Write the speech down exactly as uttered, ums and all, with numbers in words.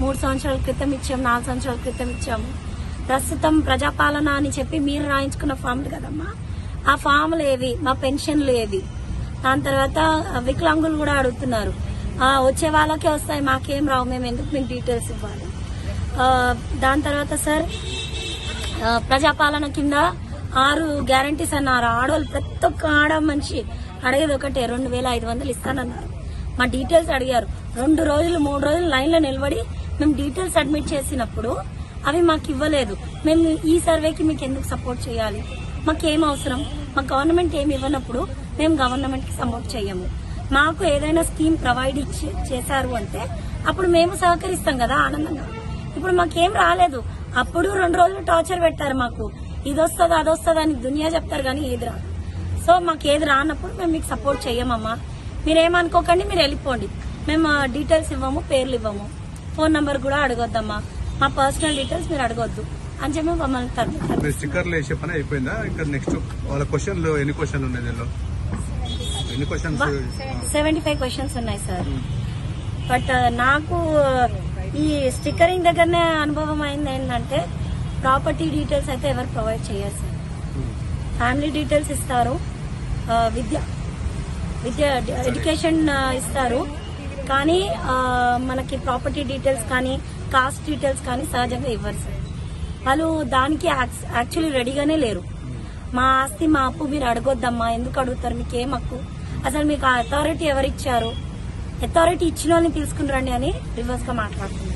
మూడు సంవత్సరాల క్రితం ఇచ్చాము, నాలుగు సంవత్సరాల క్రితం ఇచ్చాము. ప్రస్తుతం ప్రజాపాలన అని చెప్పి మీరు రాయించుకున్న ఫామ్లు కదమ్మా, ఆ ఫామ్లు ఏవి, మా పెన్షన్లు ఏవి? దాని తర్వాత వికలాంగులు కూడా అడుగుతున్నారు, వచ్చే వాళ్ళకే వస్తాయి మాకేం రావు, మేము ఎందుకు మీకు డీటెయిల్స్ ఇవ్వాలి? దాని తర్వాత సార్ ప్రజాపాలన కింద ఆరు గ్యారంటీస్ అన్నారు. ఆడవాళ్ళు ప్రతి ఒక్క ఆడ మనిషి అడిగేది ఒకటే, రెండు వేల ఐదు వందలు ఇస్తానన్నారు. మా డీటెయిల్స్ అడిగారు. రెండు రోజులు మూడు రోజులు లైన్ లో నిలబడి మేము డీటెయిల్స్ సబ్మిట్ చేసినప్పుడు అవి మాకు ఇవ్వలేదు. మేము ఈ సర్వేకి మీకు ఎందుకు సపోర్ట్ చేయాలి? మాకేం అవసరం? మా గవర్నమెంట్ ఏమి ఇవ్వనప్పుడు మేము గవర్నమెంట్ కి సపోర్ట్ చేయము. మాకు ఏదైనా స్కీమ్ ప్రొవైడ్ చేశారు అంటే అప్పుడు మేము సహకరిస్తాం కదా ఆనందంగా. ఇప్పుడు మాకేం రాలేదు. అప్పుడు రెండు రోజులు టార్చర్ పెట్టారు మాకు, ఇది వస్తుంది అది వస్తుంది అని దునియా చెప్తారు కానీ ఏది రాదు. సో మాకు ఏది రానప్పుడు మేము మీకు సపోర్ట్ చెయ్యమమ్మా, మీరేమనుకోకండి, మీరు వెళ్ళిపోండి. మేము డీటెయిల్స్ ఇవ్వము, పేర్లు ఇవ్వము, ఫోన్ నంబర్ కూడా అడగొద్దమ్మా, మా పర్సనల్ డీటెయిల్స్ మీరు అడగొద్దు అని చెప్పి మమ్మల్ని తరపు. స్టిక్కర్లు వేసే పని అయిపోయిందా? ఇంకా నెక్స్ట్ వాళ్ళ క్వశ్చన్లు ఎన్ని క్వశ్చన్లు ఉన్నాయి దీనిలో? ఎన్ని క్వశ్చన్స్? సెవెంటీ ఫైవ్ క్వశ్చన్స్ ఉన్నాయి సార్. బట్ నాకు ఈ స్టిక్కరింగ్ దగ్గరనే అనుభవం అయింది ఏంటంటే, ప్రాపర్టీ డీటెయిల్స్ అయితే ఎవరు ప్రొవైడ్ చేయరు సార్. ఫ్యామిలీ డీటెయిల్స్ ఇస్తారు, విద్య విద్య ఎడ్యుకేషన్ ఇస్తారు, కానీ మనకి ప్రాపర్టీ డీటెయిల్స్ కానీ కాస్ట్ డీటెయిల్స్ కానీ సహజంగా ఇవ్వరు సార్. వాళ్ళు దానికి యాక్చువల్లీ రెడీగానే లేరు. మా ఆస్తి మా అప్పు మీరు అడగొద్దమ్మా, ఎందుకు అడుగుతారు, మీకు ఏం హక్కు, అసలు మీకు ఆ అథారిటీ ఎవరిచ్చారు, అథారిటీ ఇచ్చిన వాళ్ళని తీసుకుని రండి అని రివర్స్ గా మాట్లాడుతున్నారు.